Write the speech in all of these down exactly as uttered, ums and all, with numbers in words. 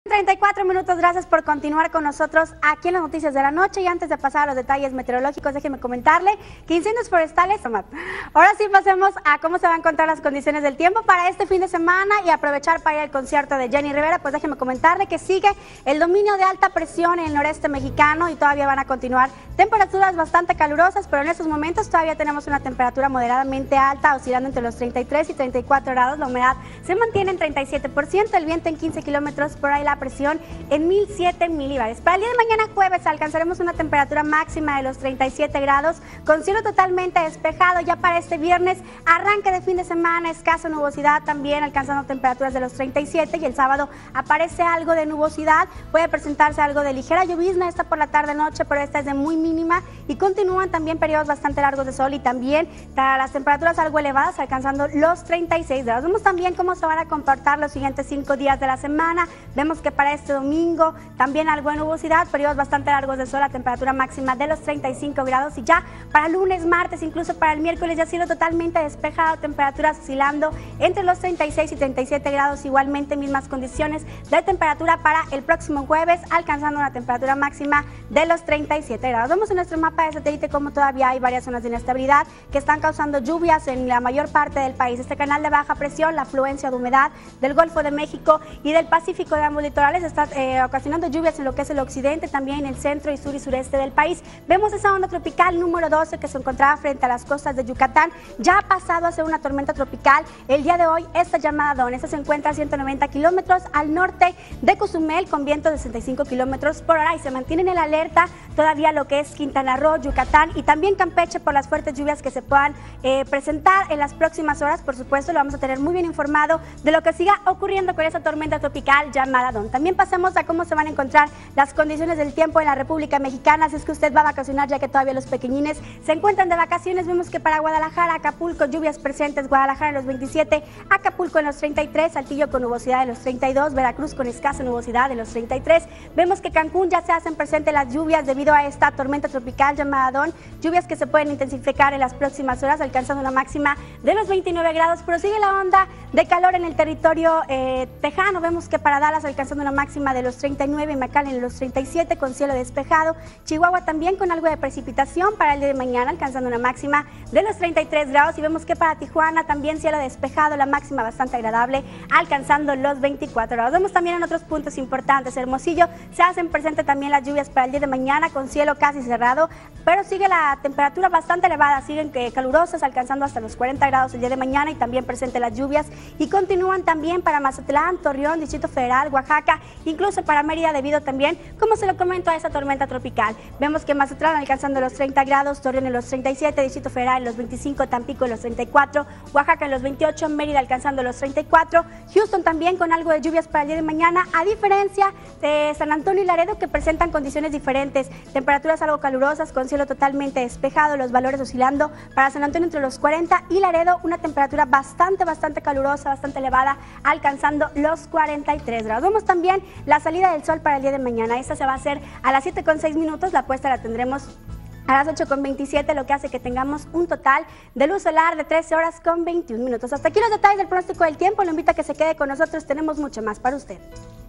treinta y cuatro minutos, gracias por continuar con nosotros aquí en las noticias de la noche. Y antes de pasar a los detalles meteorológicos, déjeme comentarle que incendios forestales. Ahora sí pasemos a cómo se van a encontrar las condiciones del tiempo para este fin de semana y aprovechar para ir al concierto de Jenny Rivera. Pues déjeme comentarle que sigue el dominio de alta presión en el noreste mexicano y todavía van a continuar temperaturas bastante calurosas, pero en estos momentos todavía tenemos una temperatura moderadamente alta, oscilando entre los treinta y tres y treinta y cuatro grados. La humedad se mantiene en treinta y siete por ciento, el viento en quince kilómetros por ahí, la presión en mil siete milibares. Para el día de mañana jueves alcanzaremos una temperatura máxima de los treinta y siete grados con cielo totalmente despejado. Ya para este viernes, arranque de fin de semana, escasa nubosidad también, alcanzando temperaturas de los treinta y siete, y el sábado aparece algo de nubosidad, puede presentarse algo de ligera llovizna esta por la tarde noche, pero esta es de muy mínima, y continúan también periodos bastante largos de sol y también las temperaturas algo elevadas, alcanzando los treinta y seis grados. Vemos también cómo se van a comportar los siguientes cinco días de la semana. Vemos que para este domingo también algo de nubosidad, periodos bastante largos de sol, la temperatura máxima de los treinta y cinco grados, y ya para lunes, martes, incluso para el miércoles ya cielo totalmente despejado, temperaturas oscilando entre los treinta y seis y treinta y siete grados, igualmente mismas condiciones de temperatura para el próximo jueves, alcanzando una temperatura máxima de los treinta y siete grados. Vemos en nuestro mapa de satélite cómo todavía hay varias zonas de inestabilidad que están causando lluvias en la mayor parte del país. Este canal de baja presión, la afluencia de humedad del Golfo de México y del Pacífico de ambos litorales está eh, ocasionando lluvias en lo que es el occidente, también en el centro y sur y sureste del país. Vemos esa onda tropical número doce que se encontraba frente a las costas de Yucatán, ya ha pasado a ser una tormenta tropical. El día de hoy, esta llamada Don, esta se encuentra a ciento noventa kilómetros al norte de Cozumel con vientos de sesenta y cinco kilómetros por hora, y se mantiene en el alerta todavía lo que es Quintana Roo, Yucatán y también Campeche por las fuertes lluvias que se puedan eh, presentar en las próximas horas. Por supuesto, lo vamos a tener muy bien informado de lo que siga ocurriendo con esa tormenta tropical llamada Don. También pasemos a cómo se van a encontrar las condiciones del tiempo en la República Mexicana, si es que usted va a vacacionar, ya que todavía los pequeñines se encuentran de vacaciones. Vemos que para Guadalajara, Acapulco, lluvias presentes, Guadalajara en los veintisiete, Acapulco en los treinta y tres, Saltillo con nubosidad en los treinta y dos, Veracruz con escasa nubosidad en los treinta y tres. Vemos que Cancún ya se hacen presentes las lluvias debido a esta tormenta tropical llamada Don, lluvias que se pueden intensificar en las próximas horas, alcanzando una máxima de los veintinueve grados, pero sigue la onda de calor en el territorio eh, tejano. Vemos que para Dallas alcanzando una máxima de los treinta y nueve, McAllen en los treinta y siete con cielo despejado, Chihuahua también con algo de precipitación para el día de mañana, alcanzando una máxima de los treinta y tres grados, y vemos que para Tijuana también cielo despejado, la máxima bastante agradable, alcanzando los veinticuatro grados. Vemos también en otros puntos importantes, Hermosillo, se hacen presentes también las lluvias para el día de mañana con cielo casi cerrado, pero sigue la temperatura bastante elevada, siguen que calurosas, alcanzando hasta los cuarenta grados el día de mañana, y también presente las lluvias, y continúan también para Mazatlán, Torreón, Distrito Federal, Oaxaca, incluso para Mérida, debido también, como se lo comento, a esa tormenta tropical. Vemos que Mazatlán alcanzando los treinta grados, Torreón en los treinta y siete, Distrito Federal en los veinticinco, Tampico en los treinta y cuatro, Oaxaca en los veintiocho, Mérida alcanzando los treinta y cuatro, Houston también con algo de lluvias para el día de mañana, a diferencia de San Antonio y Laredo, que presentan condiciones diferentes, temperaturas algo calurosas con cielo totalmente despejado, los valores oscilando para San Antonio entre los cuarenta, y Laredo una temperatura bastante, bastante calurosa, bastante elevada, alcanzando los cuarenta y tres grados. Vemos también la salida del sol para el día de mañana, esta se va a hacer a las siete con seis minutos, la puesta la tendremos a las ocho con veintisiete, lo que hace que tengamos un total de luz solar de trece horas con veintiún minutos. Hasta aquí los detalles del pronóstico del tiempo, lo invito a que se quede con nosotros, tenemos mucho más para usted.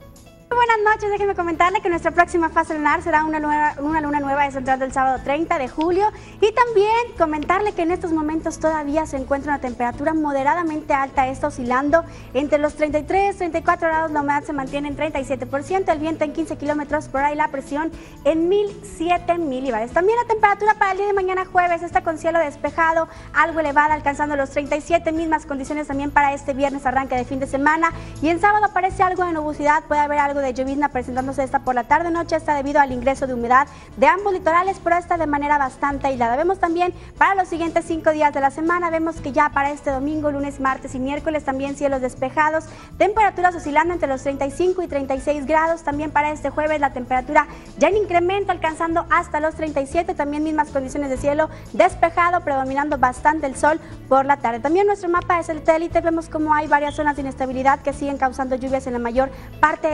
Muy buenas noches, déjenme comentarle que nuestra próxima fase lunar será una, nueva, una luna nueva descentrada del sábado treinta de julio, y también comentarle que en estos momentos todavía se encuentra una temperatura moderadamente alta, está oscilando entre los treinta y tres, treinta y cuatro grados, la humedad se mantiene en treinta y siete por ciento, el viento en quince kilómetros por hora y la presión en mil siete milibares. También la temperatura para el día de mañana jueves está con cielo despejado, algo elevada, alcanzando los treinta y siete, mismas condiciones también para este viernes, arranque de fin de semana, y en sábado aparece algo de nubosidad, puede haber algo de llovizna presentándose esta por la tarde noche, está debido al ingreso de humedad de ambos litorales, pero esta de manera bastante aislada. Vemos también para los siguientes cinco días de la semana, vemos que ya para este domingo, lunes, martes y miércoles también cielos despejados, temperaturas oscilando entre los treinta y cinco y treinta y seis grados, también para este jueves la temperatura ya en incremento, alcanzando hasta los treinta y siete, también mismas condiciones de cielo despejado, predominando bastante el sol por la tarde. También en nuestro mapa de satélite vemos como hay varias zonas de inestabilidad que siguen causando lluvias en la mayor parte del país.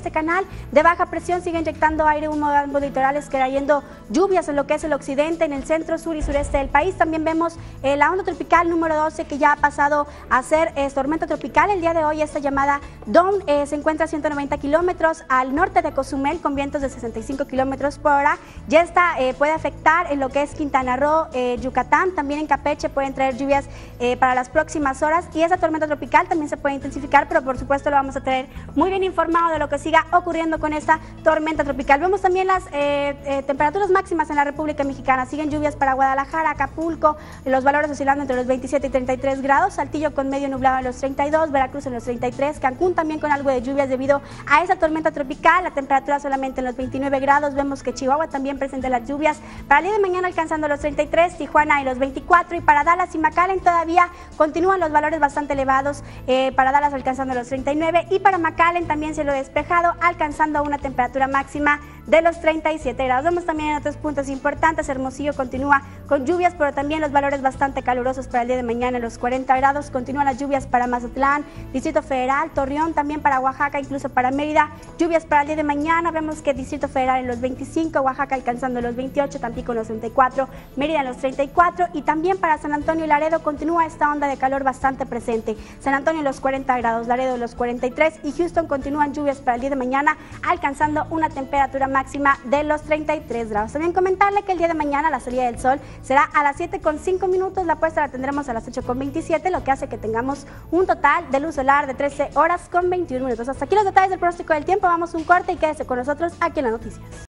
este canal de baja presión sigue inyectando aire húmedo a ambos litorales, trayendo lluvias en lo que es el occidente, en el centro, sur y sureste del país. También vemos eh, la onda tropical número doce, que ya ha pasado a ser eh, tormenta tropical. El día de hoy esta llamada Dawn eh, se encuentra a ciento noventa kilómetros al norte de Cozumel con vientos de sesenta y cinco kilómetros por hora. Ya esta eh, puede afectar en lo que es Quintana Roo, eh, Yucatán, también en Campeche pueden traer lluvias eh, para las próximas horas, y esa tormenta tropical también se puede intensificar, pero por supuesto lo vamos a tener muy bien informado de lo que siga ocurriendo con esta tormenta tropical. Vemos también las eh, eh, temperaturas máximas en la República Mexicana. Siguen lluvias para Guadalajara, Acapulco, los valores oscilando entre los veintisiete y treinta y tres grados, Saltillo con medio nublado en los treinta y dos, Veracruz en los treinta y tres, Cancún también con algo de lluvias debido a esa tormenta tropical, la temperatura solamente en los veintinueve grados. Vemos que Chihuahua también presenta las lluvias para el día de mañana alcanzando los treinta y tres, Tijuana en los veinticuatro, y para Dallas y McAllen todavía continúan los valores bastante elevados, eh, para Dallas alcanzando los treinta y nueve y para McAllen también cielo despejado alcanzando una temperatura máxima de los treinta y siete grados. Vemos también en otros puntos importantes, Hermosillo continúa con lluvias, pero también los valores bastante calurosos para el día de mañana en los cuarenta grados. Continúan las lluvias para Mazatlán, Distrito Federal, Torreón, también para Oaxaca, incluso para Mérida, lluvias para el día de mañana. Vemos que Distrito Federal en los veinticinco, Oaxaca alcanzando los veintiocho, Tampico en los treinta y cuatro, Mérida en los treinta y cuatro, y también para San Antonio y Laredo continúa esta onda de calor bastante presente. San Antonio en los cuarenta grados, Laredo en los cuarenta y tres, y Houston continúan lluvias para el día de mañana alcanzando una temperatura máxima de los treinta y tres grados. También comentarle que el día de mañana la salida del sol será a las siete con cinco minutos, la puesta la tendremos a las ocho con veintisiete, lo que hace que tengamos un total de luz solar de trece horas con veintiún minutos. Hasta aquí los detalles del pronóstico del tiempo, vamos a un corte y quédese con nosotros aquí en las noticias.